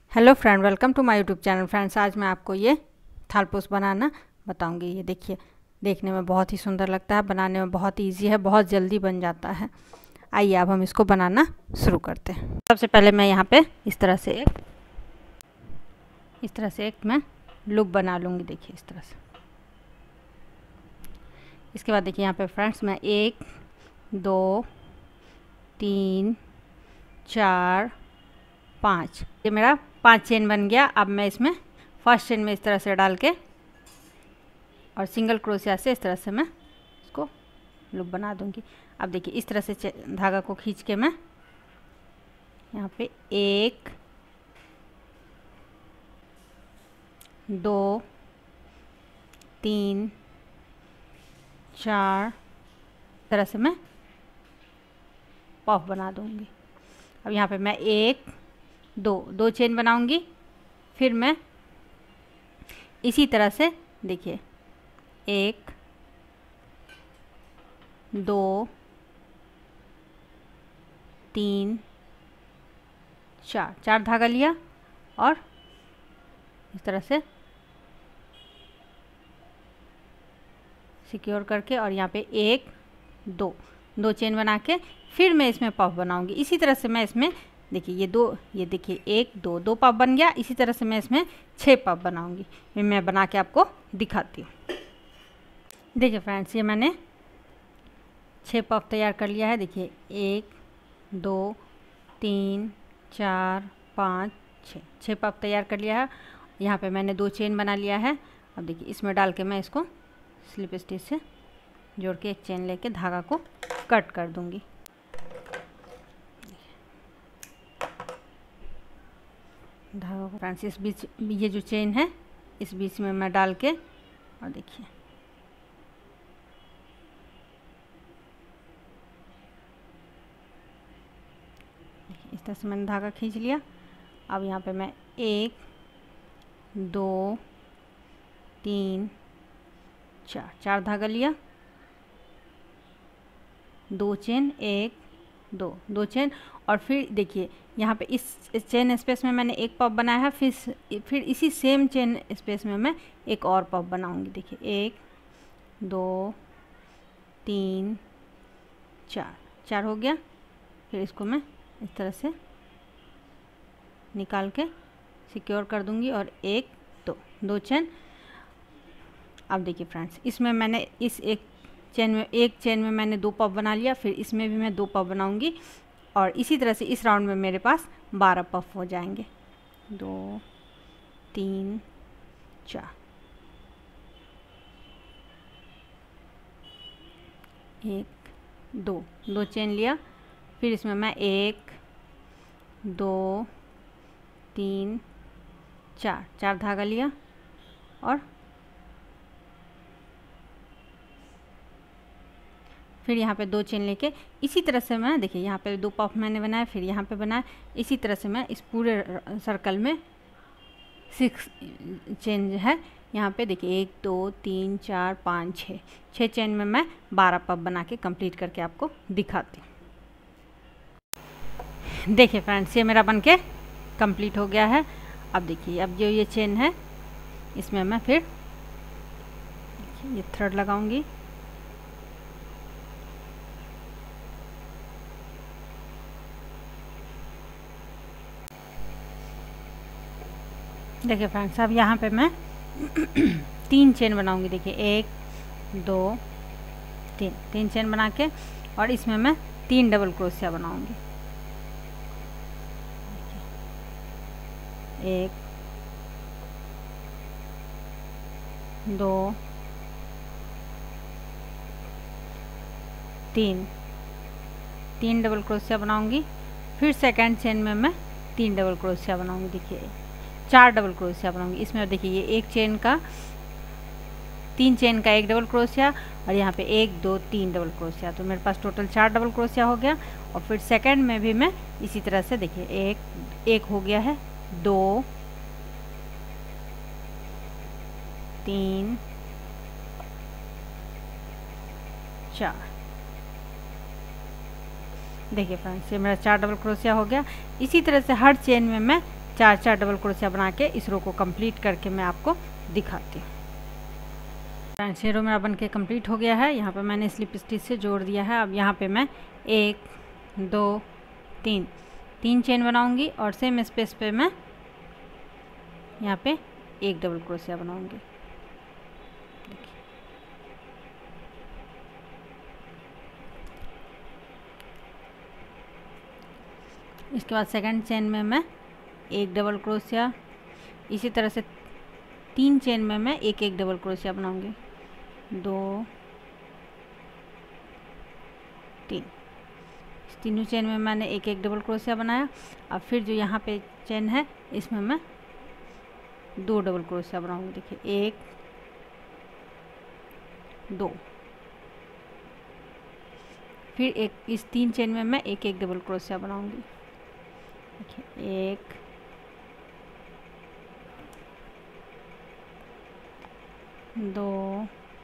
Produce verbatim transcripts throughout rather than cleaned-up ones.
Hello friend, welcome to my YouTube channel. Friends, आज मैं आपको ये थालपोस बनाना बताऊंगी। ये देखिए, देखने में बहुत ही सुंदर लगता है, बनाने में बहुत इजी है, बहुत जल्दी बन जाता है। आइए अब हम इसको बनाना शुरू करते हैं। सबसे पहले मैं यहाँ पे इस तरह से एक इस तरह से एक मैं लूप बना लूँगी। देखिए इस तरह से। इसके बाद देखिए यहाँ पे फ्रेंड्स, मैं एक दो तीन चार पाँच, ये मेरा पांच चेन बन गया। अब मैं इसमें फर्स्ट चेन में इस तरह से डाल के और सिंगल क्रोशिया से इस तरह से मैं इसको लूप बना दूंगी। अब देखिए इस तरह से धागा को खींच के मैं यहाँ पे एक दो तीन चार इस तरह से मैं पफ बना दूंगी। अब यहाँ पे मैं एक दो दो चेन बनाऊंगी, फिर मैं इसी तरह से देखिए एक दो तीन चार चार धागा लिया और इस तरह से सिक्योर करके और यहाँ पे एक दो दो चेन बना के फिर मैं इसमें पफ बनाऊंगी। इसी तरह से मैं इसमें देखिए ये दो ये देखिए एक दो दो पफ बन गया। इसी तरह से मैं इसमें छः पफ बनाऊंगी। ये मैं बना के आपको दिखाती हूँ। देखिए फ्रेंड्स, ये मैंने छः पफ तैयार कर लिया है। देखिए एक दो तीन चार पाँच छः छः पफ तैयार कर लिया है। यहाँ पे मैंने दो चेन बना लिया है। अब देखिए इसमें डाल के मैं इसको स्लिप स्टिच से जोड़ के एक चेन लेके धागा को कट कर दूंगी। धागा को फ्रेंड्स इस बीच, ये जो चेन है इस बीच में मैं डाल के और देखिए इस तरह से मैंने धागा खींच लिया। अब यहाँ पे मैं एक दो तीन चार चार धागा लिया, दो चेन एक दो दो चेन और फिर देखिए यहाँ पे इस, इस चेन स्पेस में मैंने एक पफ बनाया है। फिर फिर इसी सेम चेन स्पेस में मैं एक और पफ बनाऊंगी। देखिए एक दो तीन चार चार हो गया। फिर इसको मैं इस तरह से निकाल के सिक्योर कर दूंगी और एक दो दो चेन। अब देखिए फ्रेंड्स, इसमें मैंने इस एक चेन में एक चेन में मैंने दो पफ बना लिया। फिर इसमें भी मैं दो पफ बनाऊंगी और इसी तरह से इस राउंड में मेरे पास बारह पफ हो जाएंगे। दो तीन चार एक दो दो चेन लिया। फिर इसमें मैं एक दो तीन चार चार धागा लिया और फिर यहाँ पे दो चेन लेके इसी तरह से मैं देखिए यहाँ पे दो पफ मैंने बनाया, फिर यहाँ पे बनाया। इसी तरह से मैं इस पूरे सर्कल में सिक्स चेन जो है यहाँ पे देखिए एक दो तीन चार पाँच छः छः चेन में मैं बारह पफ बना के कंप्लीट करके आपको दिखाती हूँ। देखिए फ्रेंड्स, ये मेरा बनके कंप्लीट हो गया है। अब देखिए अब जो ये चेन है इसमें मैं फिर ये थ्रेड लगाऊंगी। देखिए फ्रेंड्स, अब यहाँ पे मैं तीन चेन बनाऊंगी। देखिए एक दो तीन तीन चेन बना के और इसमें मैं तीन डबल क्रोशिया बनाऊंगी। एक दो तीन तीन डबल क्रोशिया बनाऊंगी। फिर सेकंड चेन में मैं तीन डबल क्रोशिया बनाऊंगी। देखिए चार डबल क्रोशिया बनाऊंगी। इसमें देखिए ये एक चेन का तीन चेन का एक डबल क्रोशिया और यहाँ पे एक दो तीन डबल क्रोशिया, तो मेरे पास टोटल चार डबल क्रोशिया हो गया। और फिर सेकंड में भी मैं इसी तरह से देखिए एक एक हो गया है, दो तीन चार। देखिए फ्रेंड्स, ये मेरा चार डबल क्रोशिया हो गया। इसी तरह से हर चेन में मैं चार चार डबल क्रोशिया बना के इस रो को कंप्लीट करके मैं आपको दिखाती हूँ। फ्रेंड्स ये रो मेरा बन के कम्प्लीट हो गया है। यहाँ पे मैंने स्लिप स्टिच से जोड़ दिया है। अब यहाँ पे मैं एक दो तीन तीन चेन बनाऊंगी और सेम स्पेस पे मैं यहाँ पे एक डबल क्रोशिया बनाऊंगी। इसके बाद सेकंड चेन में मैं एक डबल क्रोशिया, इसी तरह से तीन चेन में मैं एक एक डबल क्रोशिया बनाऊंगी। दो तीन, इस तीनों चेन में मैंने एक एक डबल क्रोशिया बनाया। अब फिर जो यहाँ पे चेन है इसमें मैं दो डबल क्रोशिया बनाऊंगी। देखिए एक दो, फिर एक इस तीन चेन में मैं एक एक डबल क्रोशिया बनाऊंगी। देखिए एक दो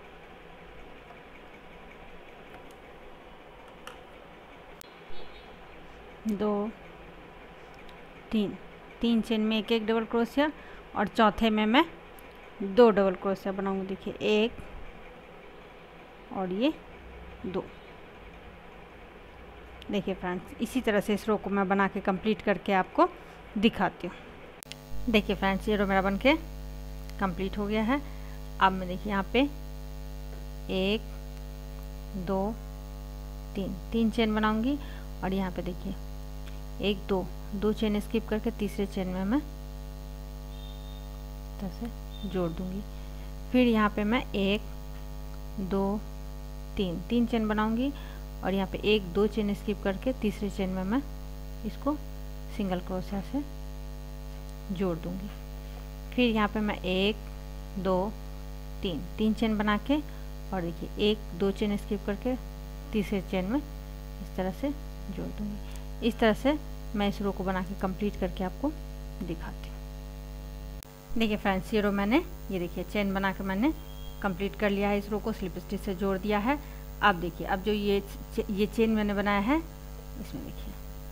दो तीन, तीन चेन में एक एक डबल क्रोशिया और चौथे में मैं दो डबल क्रोशिया बनाऊंगी। देखिए एक और ये दो। देखिए फ्रेंड्स इसी तरह से इस रो को मैं बना के कंप्लीट करके आपको दिखाती हूँ। देखिए फ्रेंड्स ये रो मेरा बन के कंप्लीट हो गया है। अब मैं देखिए यहाँ पे एक दो तीन तीन चेन बनाऊंगी और यहाँ पे देखिए एक दो दो चेन स्किप करके तीसरे चेन में मैं तरह से जोड़ दूंगी। फिर यहाँ पे मैं एक दो तीन तीन चेन बनाऊंगी और यहाँ पे एक दो चेन स्किप करके तीसरे चेन में मैं इसको सिंगल क्रोशिया से जोड़ दूंगी। फिर यहाँ पे मैं एक दो तीन तीन चेन बना के और देखिए एक दो चेन स्किप करके तीसरे चेन में इस तरह से जोड़ दूंगी। इस तरह से मैं इस रो को बना के कंप्लीट करके आपको दिखाती हूँ। देखिए फ्रेंड्स ये रो मैंने ये देखिए चेन बना के मैंने कंप्लीट कर लिया है। इस रो को स्लिप स्टिच से जोड़ दिया है। अब देखिए अब जो ये ये चेन मैंने बनाया है इसमें देखिए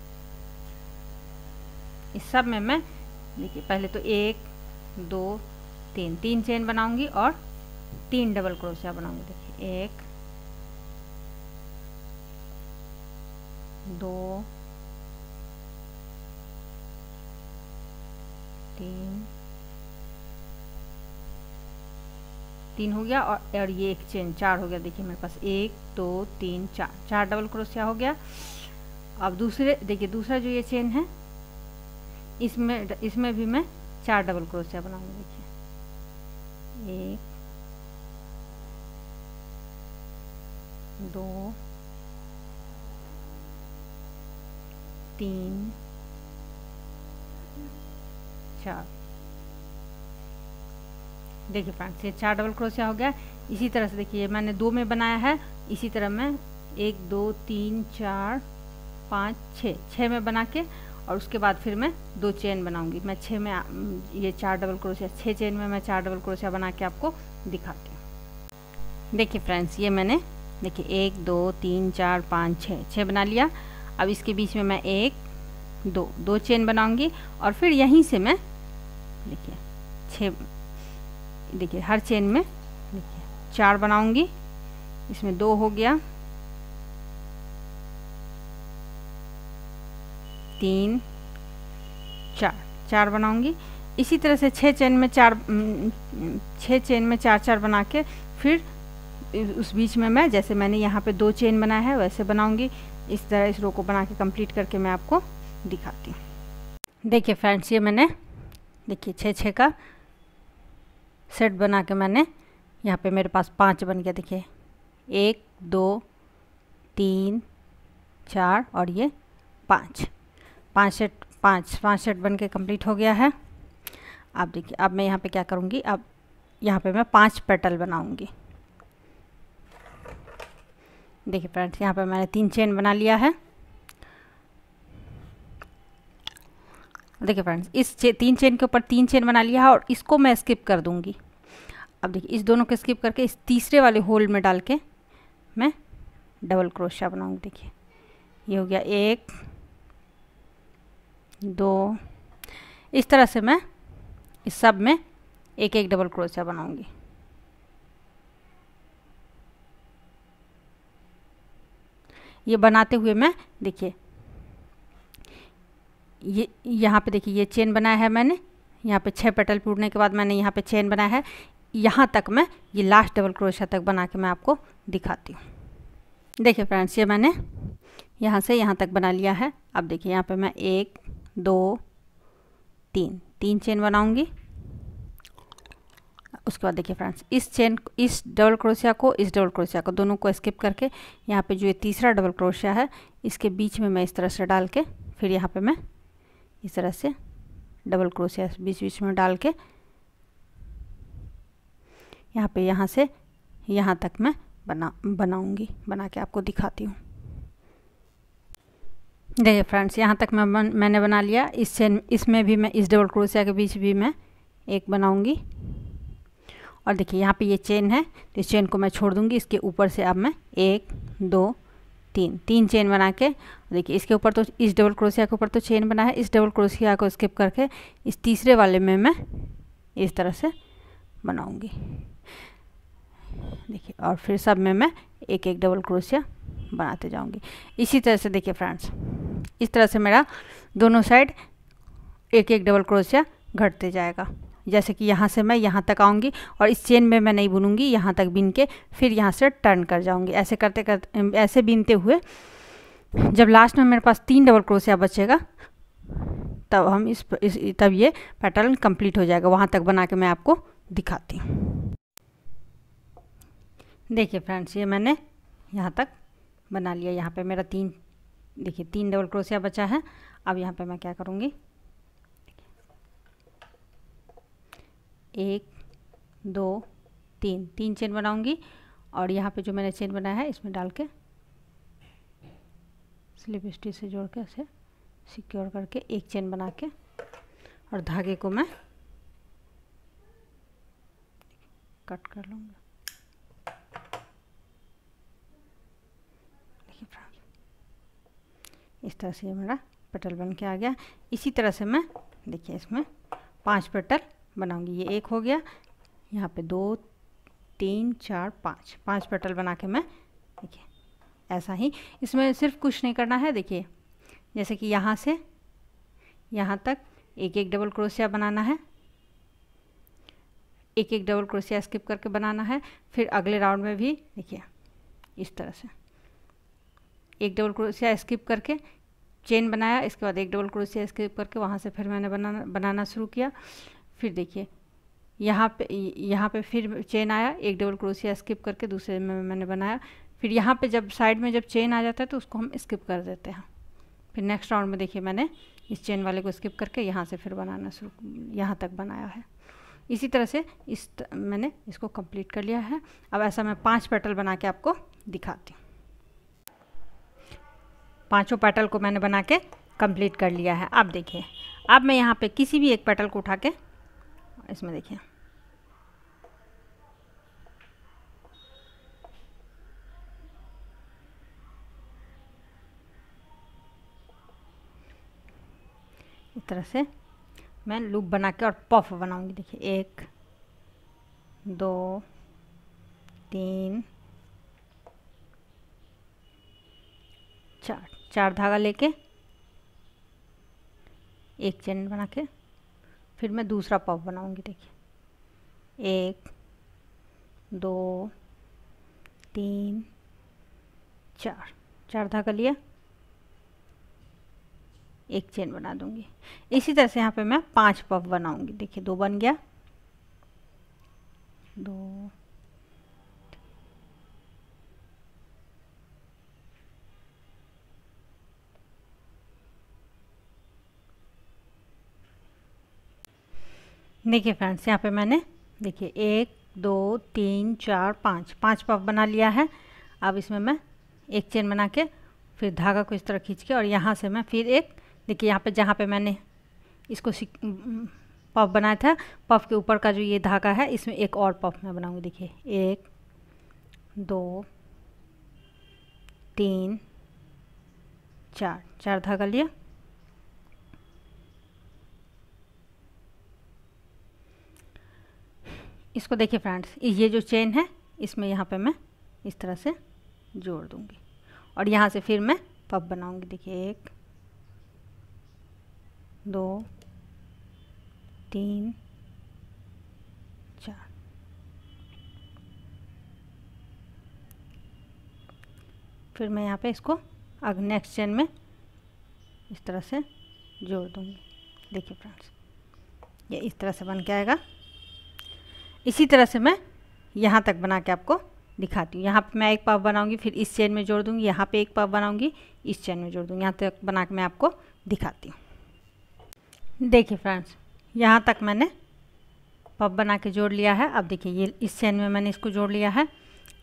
इस सब में मैं देखिए पहले तो एक दो तीन तीन चेन बनाऊंगी और तीन डबल क्रोशिया बनाऊंगी। देखिए एक दो तीन तीन हो गया और, और ये एक चेन चार हो गया। देखिए मेरे पास एक दो तीन चार चार डबल क्रोशिया हो गया। अब दूसरे देखिए दूसरा जो ये चेन है इसमें इसमें भी मैं चार डबल क्रोशिया बनाऊंगी। देखिए एक दो तीन चार। देखिए फ्रेंड्स ये चार डबल क्रोशिया हो गया। इसी तरह से देखिए मैंने दो में बनाया है, इसी तरह मैं एक दो तीन चार पाँच छः छः में बना के और उसके बाद फिर मैं दो चेन बनाऊंगी। मैं छः में ये चार डबल क्रोशिया छः चेन में मैं चार डबल क्रोशिया बना के आपको दिखाती हूँ। देखिए फ्रेंड्स ये मैंने देखिए एक दो तीन चार पाँच छः छः बना लिया। अब इसके बीच में मैं एक दो दो चेन बनाऊंगी और फिर यहीं से मैं देखिए छः देखिए हर चेन में देखिए चार बनाऊंगी। इसमें दो हो गया, तीन चार चार बनाऊंगी। इसी तरह से छः चेन में चार छः चेन में चार चार बना के फिर उस बीच में मैं जैसे मैंने यहाँ पे दो चेन बनाया है वैसे बनाऊंगी। इस तरह इस रो को बना के कंप्लीट करके मैं आपको दिखाती हूँ। देखिए फ्रेंड्स ये मैंने देखिए छः छः का सेट बना के मैंने यहाँ पे मेरे पास पाँच बन गया। देखिए एक दो तीन चार और ये पाँच पाँच सेट पाँच पाँच सेट बन के कम्प्लीट हो गया है। अब देखिए अब मैं यहाँ पे क्या करूँगी, अब यहाँ पे मैं पांच पेटल बनाऊँगी। देखिए फ्रेंड्स यहाँ पे मैंने तीन चेन बना लिया है। देखिए फ्रेंड्स इस चे, तीन चेन के ऊपर तीन चेन बना लिया है और इसको मैं स्किप कर दूँगी। अब देखिए इस दोनों को स्किप करके इस तीसरे वाले होल में डाल के मैं डबल क्रोशिया बनाऊँगी। देखिए ये हो गया एक दो, इस तरह से मैं इस सब में एक एक डबल क्रोशिया बनाऊंगी। ये बनाते हुए मैं देखिए ये यहाँ पे देखिए ये चेन बनाया है मैंने, यहाँ पे छः पेटल पूरने के बाद मैंने यहाँ पे चेन बनाया है। यहाँ तक मैं ये लास्ट डबल क्रोशिया तक बना के मैं आपको दिखाती हूँ। देखिए फ्रेंड्स, ये मैंने यहाँ से यहाँ तक बना लिया है। अब देखिए यहाँ पे मैं एक दो तीन तीन चेन बनाऊंगी। उसके बाद देखिए फ्रेंड्स, इस चेन इस डबल क्रोशिया को इस डबल क्रोशिया को दोनों को स्किप करके यहाँ पे जो ये तीसरा डबल क्रोशिया है इसके बीच में मैं इस तरह से डाल के फिर यहाँ पे मैं इस तरह से डबल क्रोशिया बीच बीच में डाल के यहाँ पे यहाँ से यहाँ तक मैं बना बनाऊंगी बना के आपको दिखाती हूँ। देखिए फ्रेंड्स, यहाँ तक मैं बन, मैंने बना लिया। इस चेन इसमें भी मैं इस डबल क्रोशिया के बीच भी मैं एक बनाऊंगी। और देखिए यहाँ पे ये चेन है तो इस चेन को मैं छोड़ दूंगी। इसके ऊपर से अब मैं एक दो तीन तीन चेन बना के देखिए इसके ऊपर तो इस डबल क्रोशिया के ऊपर तो चेन बना है, इस डबल क्रोशिया को स्किप करके इस तीसरे वाले में मैं इस तरह से बनाऊंगी। देखिए और फिर सब में मैं एक एक डबल क्रोशिया बनाते जाऊंगी। इसी तरह से देखिए फ्रेंड्स, इस तरह से मेरा दोनों साइड एक एक डबल क्रोशिया घटते जाएगा। जैसे कि यहाँ से मैं यहाँ तक आऊँगी और इस चेन में मैं नहीं बुनूंगी, यहाँ तक बीन के फिर यहाँ से टर्न कर जाऊँगी। ऐसे करते करते ऐसे बीनते हुए जब लास्ट में मेरे पास तीन डबल क्रोशिया बचेगा तब हम इस, इस तब ये पैटर्न कंप्लीट हो जाएगा। वहाँ तक बना के मैं आपको दिखाती हूँ। देखिए फ्रेंड्स, ये मैंने यहाँ तक बना लिया। यहाँ पे मेरा तीन देखिए तीन डबल क्रोशिया बचा है। अब यहाँ पे मैं क्या करूँगी, एक दो तीन तीन चेन बनाऊंगी और यहाँ पे जो मैंने चेन बनाया है इसमें डाल के स्लिप स्टिच से जोड़ के इसे सिक्योर करके एक चेन बना के और धागे को मैं कट कर लूँगा। देखिए फ्रेंड्स, इस तरह से ये मेरा पेटल बन के आ गया। इसी तरह से मैं देखिए इसमें पांच पेटल बनाऊंगी। ये एक हो गया, यहाँ पे दो तीन चार पाँच पाँच पेटल बना के मैं देखिए ऐसा ही इसमें सिर्फ कुछ नहीं करना है। देखिए जैसे कि यहाँ से यहाँ तक एक एक डबल क्रोशिया बनाना है, एक एक डबल क्रोशिया स्किप करके बनाना है। फिर अगले राउंड में भी देखिए इस तरह से एक डबल क्रोशिया स्किप करके चेन बनाया, इसके बाद एक डबल क्रोशिया स्किप करके वहाँ से फिर मैंने बनाना बनाना शुरू किया। फिर देखिए यहाँ पे यहाँ पे फिर चेन आया, एक डबल क्रोशिया स्किप करके दूसरे में मैंने बनाया। फिर यहाँ पे जब साइड में जब चेन आ जाता है तो उसको हम स्किप कर देते हैं। फिर नेक्स्ट राउंड में देखिए मैंने इस चेन वाले को स्किप करके यहाँ से फिर बनाना शुरू यहाँ तक बनाया है। इसी तरह से इस मैंने इसको कंप्लीट कर लिया है। अब ऐसा मैं पांच पेटल बना के आपको दिखाती हूँ। पांचों पेटल को मैंने बना के कंप्लीट कर लिया है। अब देखिए, अब मैं यहाँ पे किसी भी एक पेटल को उठा के इसमें देखिए इस तरह से मैं लूप बना के और पफ बनाऊंगी। देखिए एक दो तीन चार चार धागा लेके एक चेन बना के फिर मैं दूसरा पफ बनाऊंगी। देखिए एक दो तीन चार चार धागा लिया, एक चेन बना दूंगी। इसी तरह से यहाँ पे मैं पांच पफ बनाऊंगी। देखिए दो बन गया, दो देखिए फ्रेंड्स, यहाँ पे मैंने देखिए एक दो तीन चार पाँच पाँच पफ बना लिया है। अब इसमें मैं एक चेन बना के फिर धागा को इस तरह खींच के और यहाँ से मैं फिर एक देखिए यहाँ पे जहाँ पे मैंने इसको पफ बनाया था, पफ के ऊपर का जो ये धागा है इसमें एक और पफ मैं बनाऊंगी। देखिए एक दो तीन चार चार धागा लिया, इसको देखिए फ्रेंड्स, ये जो चेन है इसमें यहाँ पे मैं इस तरह से जोड़ दूँगी और यहाँ से फिर मैं पफ बनाऊँगी। देखिए एक, दो, तीन, चार। फिर मैं यहाँ पे इसको अग नेक्स्ट चेन में इस तरह से जोड़ दूँगी। देखिए फ्रेंड्स, ये इस तरह से बन के आएगा। इसी तरह से मैं यहाँ तक बना के आपको दिखाती हूँ। यहाँ पे मैं एक पफ बनाऊँगी, फिर इस चेन में जोड़ दूँगी, यहाँ पे एक पफ बनाऊँगी, इस चेन में जोड़ दूँगी। यहाँ तक बना के मैं आपको दिखाती हूँ। देखिए फ्रेंड्स, यहाँ तक मैंने पफ बना के जोड़ लिया है। अब देखिए ये इस चेन में मैंने इसको जोड़ लिया है।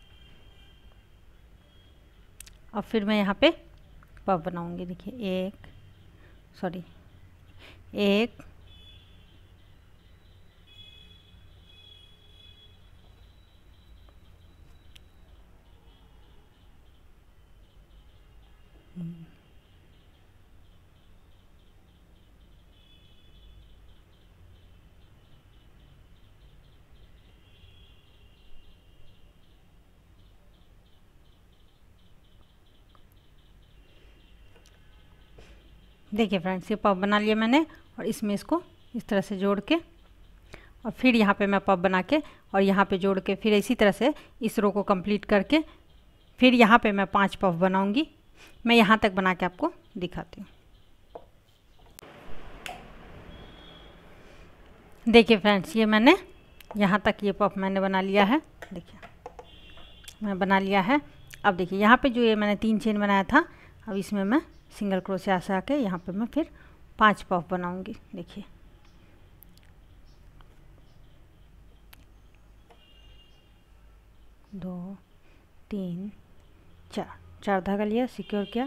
अब फिर मैं यहाँ पे पफ बनाऊँगी। देखिए एक, सॉरी एक, देखिए फ्रेंड्स, ये पफ बना लिया मैंने और इसमें इसको इस तरह से जोड़ के और फिर यहाँ पे मैं पफ बना के और यहाँ पे जोड़ के फिर इसी तरह से इस रो को कंप्लीट करके फिर यहाँ पे मैं पांच पफ बनाऊंगी। मैं यहाँ तक बना के आपको दिखाती हूँ। देखिए फ्रेंड्स, ये मैंने यहाँ तक ये पफ मैंने बना लिया है। देखिए मैं बना लिया है। अब देखिए यहाँ पे जो ये मैंने तीन चेन बनाया था, अब इसमें मैं सिंगल क्रोशिया से आके यहाँ पे मैं फिर पांच पफ बनाऊंगी। देखिए दो, तीन, चार, चार धागा लिया, सिक्योर किया,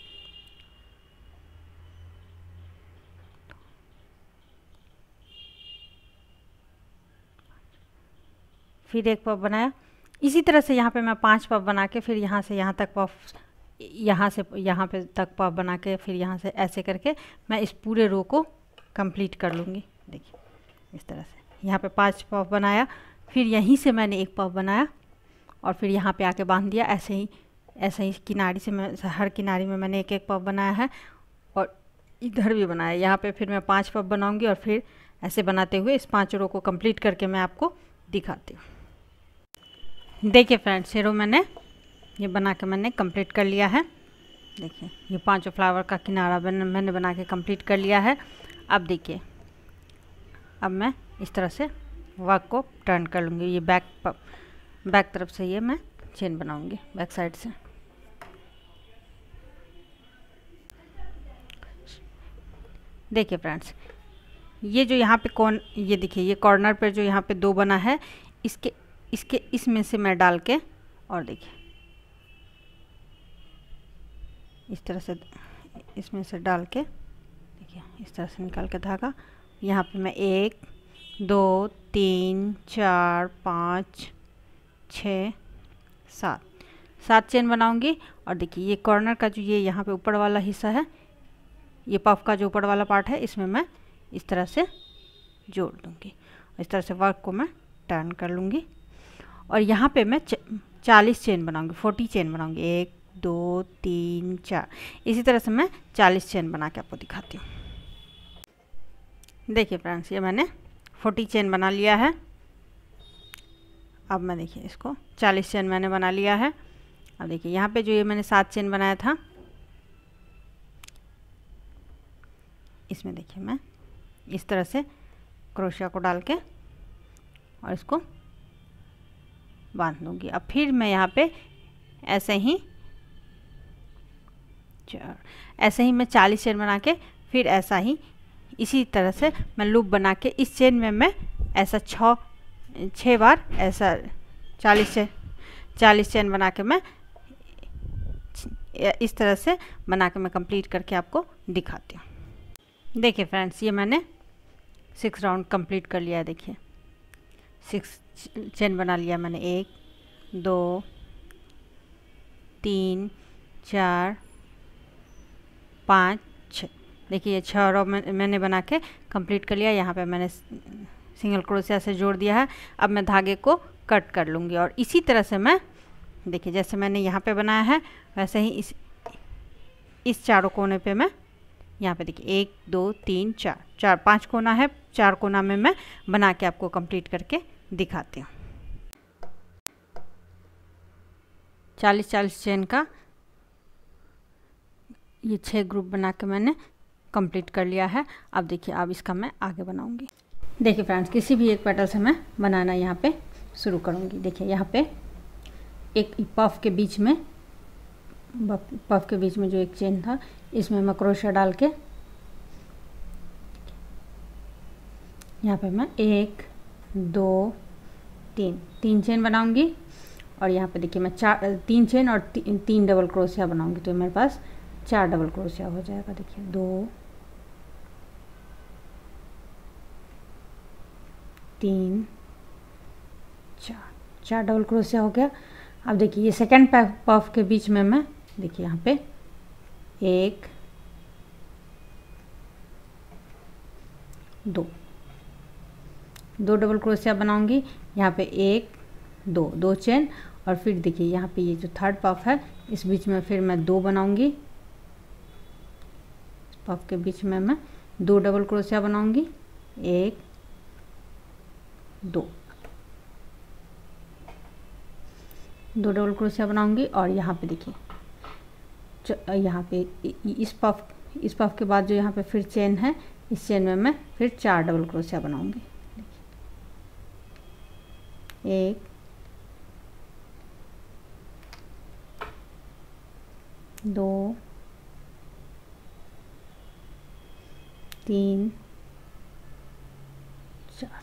फिर एक पफ बनाया। इसी तरह से यहाँ पे मैं पांच पफ बना के फिर यहाँ से यहाँ तक पफ, यहाँ से यहाँ पे तक पफ बना के फिर यहाँ से ऐसे करके मैं इस पूरे रो को कंप्लीट कर लूँगी। देखिए इस तरह से यहाँ पे पांच पफ बनाया, फिर यहीं से मैंने एक पफ बनाया और फिर यहाँ पे आके बांध दिया। ऐसे ही ऐसे ही किनारी से मैं हर किनारी में मैंने एक एक पफ बनाया है और इधर भी बनाया। यहाँ पे फिर मैं पांच पफ बनाऊँगी और फिर ऐसे बनाते हुए इस पाँच रो को कंप्लीट करके मैं आपको दिखाती हूँ। देखिए फ्रेंड्स, ये रो मैंने ये बना के मैंने कंप्लीट कर लिया है। देखिए ये पांचों फ्लावर का किनारा बन, मैंने बना के कंप्लीट कर लिया है। अब देखिए, अब मैं इस तरह से वर्क को टर्न कर लूँगी। ये बैक बैक तरफ से ये मैं चेन बनाऊँगी बैक साइड से। देखिए फ्रेंड्स, ये जो यहाँ पे कौन ये देखिए ये कॉर्नर पर जो यहाँ पे दो बना है, इसके इसके इसमें से मैं डाल के और देखिए इस तरह से इसमें से डाल के देखिए इस तरह से निकाल के धागा, यहाँ पे मैं एक, दो, तीन, चार, पाँच, छः, सात सात चेन बनाऊंगी। और देखिए ये कॉर्नर का जो ये यहाँ पे ऊपर वाला हिस्सा है, ये पफ का जो ऊपर वाला पार्ट है, इसमें मैं इस तरह से जोड़ दूँगी। इस तरह से वर्क को मैं टर्न कर लूँगी और यहाँ पे मैं चालीस चेन बनाऊँगी, फोर्टी चेन बनाऊँगी। एक, दो, तीन, चार, इसी तरह से मैं चालीस चेन बना के आपको दिखाती हूँ। देखिए फ्रेंड्स, ये मैंने फोर्टी चेन बना लिया है। अब मैं देखिए इसको चालीस चेन मैंने बना लिया है। अब देखिए यहाँ पे जो ये मैंने सात चेन बनाया था, इसमें देखिए मैं इस तरह से क्रोशिया को डाल के और इसको बांध दूँगी। अब फिर मैं यहाँ पे ऐसे ही चार ऐसे ही मैं चालीस चेन बना के फिर ऐसा ही इसी तरह से मैं लूप बना के इस चेन में मैं ऐसा छः छः बार ऐसा चालीस चेन चालीस चेन बना के मैं इस तरह से बना के मैं कंप्लीट करके आपको दिखाती हूँ। देखिए फ्रेंड्स, ये मैंने सिक्स राउंड कंप्लीट कर लिया है। देखिए सिक्स चेन बना लिया मैंने, एक, दो, तीन, चार, पाँच, छः। देखिए ये छः रो मैं, मैंने बना के कंप्लीट कर लिया। यहाँ पे मैंने सिंगल क्रोशिया से जोड़ दिया है। अब मैं धागे को कट कर लूँगी और इसी तरह से मैं देखिए जैसे मैंने यहाँ पे बनाया है वैसे ही इस इस चारों कोने पे मैं यहाँ पे देखिए एक दो तीन चार चार पांच कोना है, चार कोना में मैं बना के आपको कंप्लीट करके दिखाती हूँ। चालीस चालीस चेन का ये छः ग्रुप बना के मैंने कंप्लीट कर लिया है। अब देखिए अब इसका मैं आगे बनाऊंगी। देखिए फ्रेंड्स किसी भी एक पेटल से मैं बनाना यहाँ पे शुरू करूँगी। देखिए यहाँ पे एक पफ के बीच में पफ के बीच में जो एक चेन था इसमें मैं क्रोशिया डाल के यहाँ पे मैं एक दो तीन तीन चेन बनाऊंगी और यहाँ पे देखिए मैं चार तीन चेन और ती, तीन डबल क्रोशिया बनाऊंगी तो मेरे पास चार डबल क्रोशिया हो जाएगा। देखिए दो तीन चार चार डबल क्रोशिया हो गया। अब देखिए ये सेकंड पफ के बीच में मैं देखिए यहाँ पे एक दो दो डबल क्रोशिया बनाऊंगी। यहाँ पे एक दो दो चेन और फिर देखिए यहाँ पे ये जो थर्ड पफ है इस बीच में फिर मैं दो बनाऊंगी। पफ के बीच में मैं दो डबल क्रोशिया बनाऊंगी, एक दो दो डबल क्रोशिया बनाऊंगी और यहाँ पे देखिए यहाँ पे इस पफ इस पफ के बाद जो यहाँ पे फिर चेन है इस चेन में मैं फिर चार डबल क्रोशिया बनाऊंगी। एक दो तीन चार।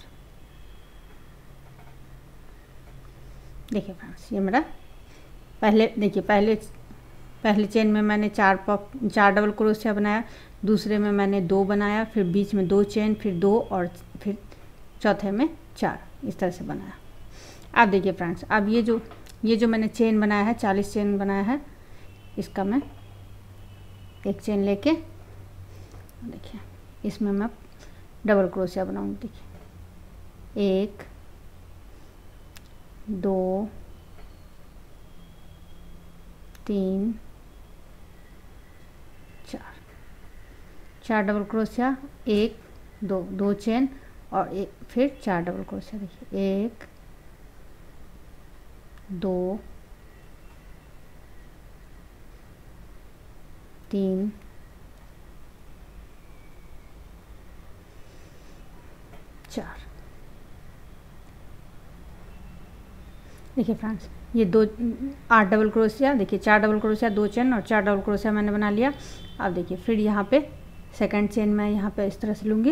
देखिए फ्रेंड्स ये मेरा पहले देखिए पहले पहले चेन में मैंने चार पफ चार डबल क्रोशिया बनाया, दूसरे में मैंने दो बनाया, फिर बीच में दो चेन, फिर दो और फिर चौथे में चार, इस तरह से बनाया। अब देखिए फ्रेंड्स अब ये जो ये जो मैंने चेन बनाया है चालीस चेन बनाया है इसका मैं एक चेन लेके देखिए इसमें मैं डबल क्रोशिया बनाऊंगी। देखिए एक दो तीन चार चार डबल क्रोशिया, एक दो दो चेन और एक फिर चार डबल क्रोशिया। देखिए एक दो तीन चार। देखिए फ्रेंड्स ये दो आठ डबल क्रोशिया, देखिए चार डबल क्रोशिया, दो चेन और चार डबल क्रोशिया मैंने बना लिया। अब देखिए फिर यहाँ पे सेकंड चेन मैं यहाँ पे इस तरह से लूँगी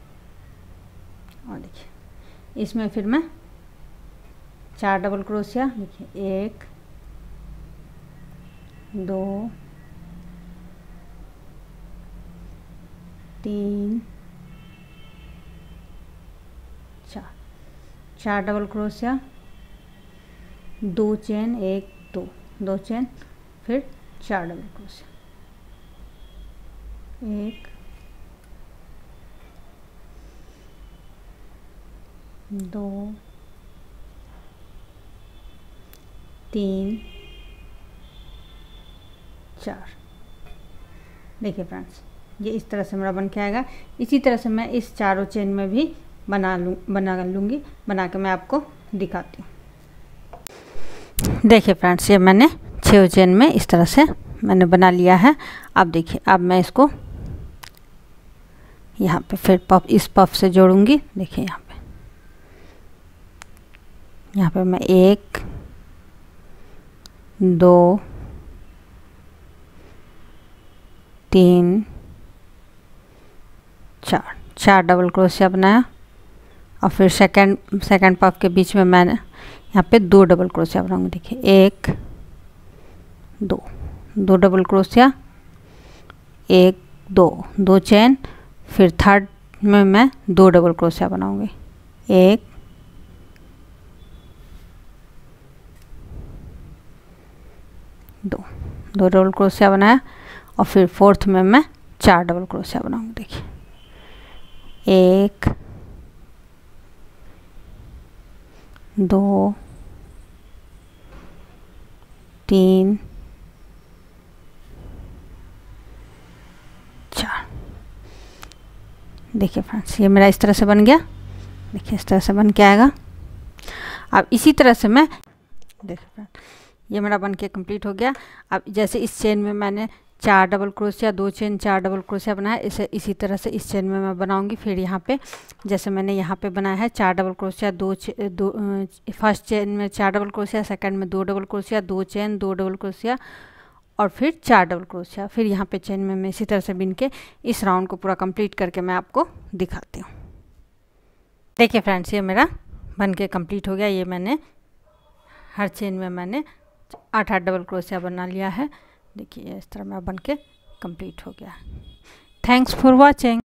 और देखिए इसमें फिर मैं चार डबल क्रोशिया। देखिए एक दो तीन चार चार डबल क्रोशिया, दो चेन, एक दो दो चेन, फिर चार डबल क्रोशिया, एक दो तीन चार। देखिए फ्रेंड्स ये इस तरह से मेरा बन के आएगा। इसी तरह से मैं इस चारों चेन में भी बना लूँ बना लूँगी बना के मैं आपको दिखाती हूँ। देखिए फ्रेंड्स ये मैंने छः चेन में इस तरह से मैंने बना लिया है। अब देखिए अब मैं इसको यहाँ पे फिर पफ इस पफ से जोड़ूंगी। देखिए यहाँ पे यहाँ पे मैं एक दो तीन चार चार डबल क्रोशिया बनाया और फिर सेकंड सेकंड पफ के बीच में मैंने यहाँ पे दो डबल क्रोशिया बनाऊंगी। देखिए एक दो दो डबल क्रोशिया, एक दो दो चेन, फिर थर्ड में मैं दो डबल क्रोशिया बनाऊंगी। एक दो दो डबल क्रोशिया बनाया और फिर फोर्थ में मैं चार डबल क्रोशिया बनाऊंगी। देखिए एक दो, तीन, चार। देखिए फ्रेंड्स, ये मेरा इस तरह से बन गया। देखिए इस तरह से बन के आएगा। अब इसी तरह से मैं, देखिए फ्रेंड, ये मेरा बन के कंप्लीट हो गया। अब जैसे इस चेन में मैंने चार डबल क्रोशिया, दो चेन, चार डबल क्रोशिया बनाया, इसे इसी तरह से इस चेन में मैं बनाऊंगी। फिर यहाँ पे जैसे मैंने यहाँ पे बनाया है चार डबल क्रोशिया, दो दो फर्स्ट चेन में चार डबल क्रोशिया, सेकंड में दो डबल क्रोशिया, दो चेन, दो डबल क्रोशिया और फिर चार डबल क्रोशिया। फिर यहाँ पे चेन में मैं इसी तरह से बिन के इस राउंड को पूरा कंप्लीट करके मैं आपको दिखाती हूँ। देखिए फ्रेंड्स, ये मेरा बन के कंप्लीट हो गया। ये मैंने हर चेन में मैंने आठ आठ डबल क्रोशिया बना लिया है। देखिए इस तरह मेरा बन के कंप्लीट हो गया। Thanks for watching.